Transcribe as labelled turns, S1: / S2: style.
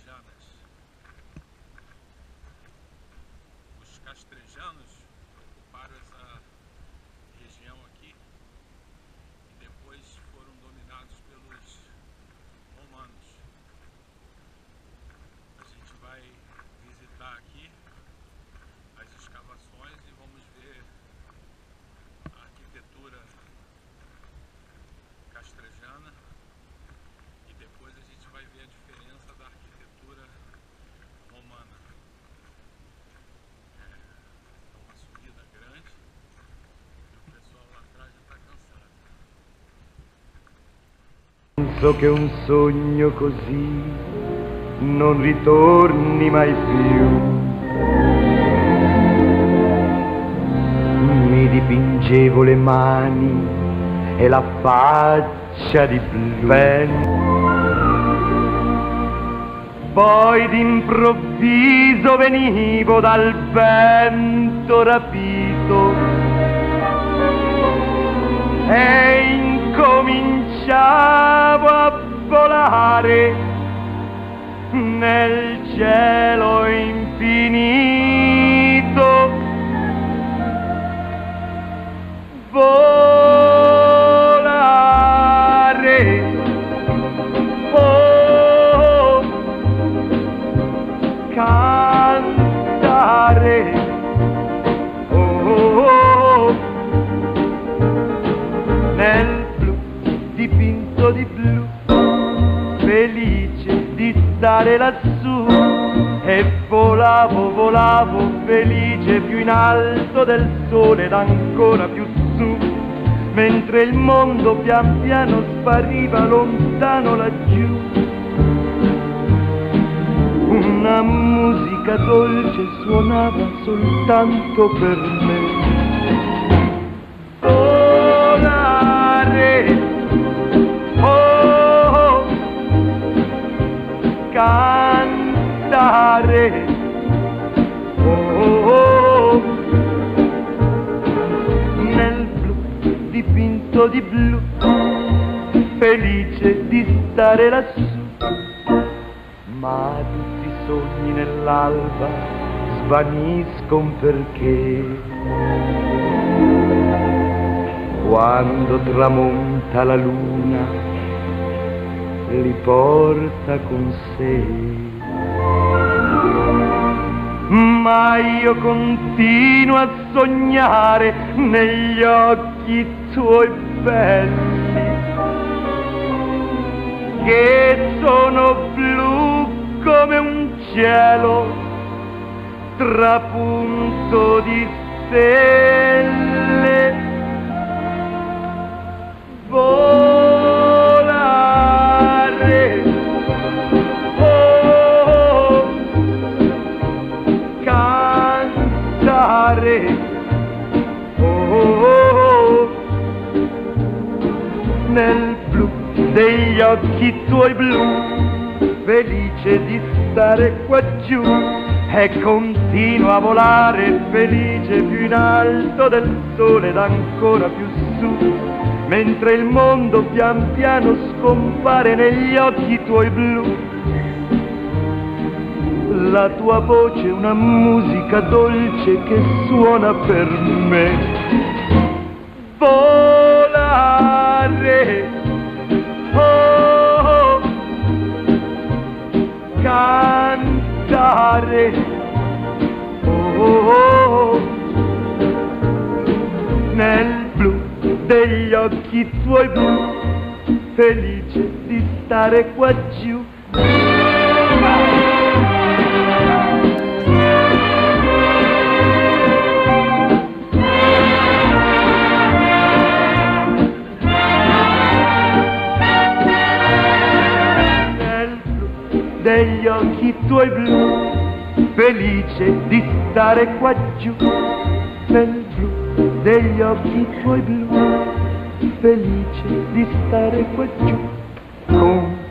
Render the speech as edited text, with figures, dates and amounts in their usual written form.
S1: castrejanas. Os castrejanos ocuparam essa região aqui e depois foram dominados pelos romanos. A gente vai visitar aqui as escavações e vamos ver a arquitetura castrejana e depois a gente vai ver a diferença da arquitetura romana. É uma subida grande e o pessoal lá atrás já está cansado.
S2: Penso che un sogno così non ritorni mai più. Mi dipingevo le mani e la faccia di blu. Poi d'improvviso venivo dal vento rapito e incominciavo a volare nel cielo infinito. Volare, oh, cantare, oh, nel blu dipinto di blu, felice di stare lassù, e volavo, volavo felice più in alto del sole ed ancora più su, mentre il mondo pian piano spariva lontano laggiù. Una musica dolce suonava soltanto per me. Volare, oh, cantare, oh, nel blu dipinto di blu, felice di stare lassù. Ma tutti i sogni nell'alba svaniscono perché quando tramonta la luna li porta con sé. Ma io continuo a sognare negli occhi tuoi belli, che sono blu come un cielo trapunto di stelle. Volare, oh, cantare, oh, nel blu degli occhi tuoi blu, felice di stare qua giù, e continuo a volare felice più in alto del sole ed ancora più su, mentre il mondo pian piano scompare negli occhi tuoi blu. La tua voce è una musica dolce che suona per me. Volare, oh, cantare, oh, nel blu degli occhi tuoi blu, felice di stare qua giù. Degli occhi tuoi blu, felice di stare qua giù, nel blu degli occhi tuoi blu, felice di stare qua giù, con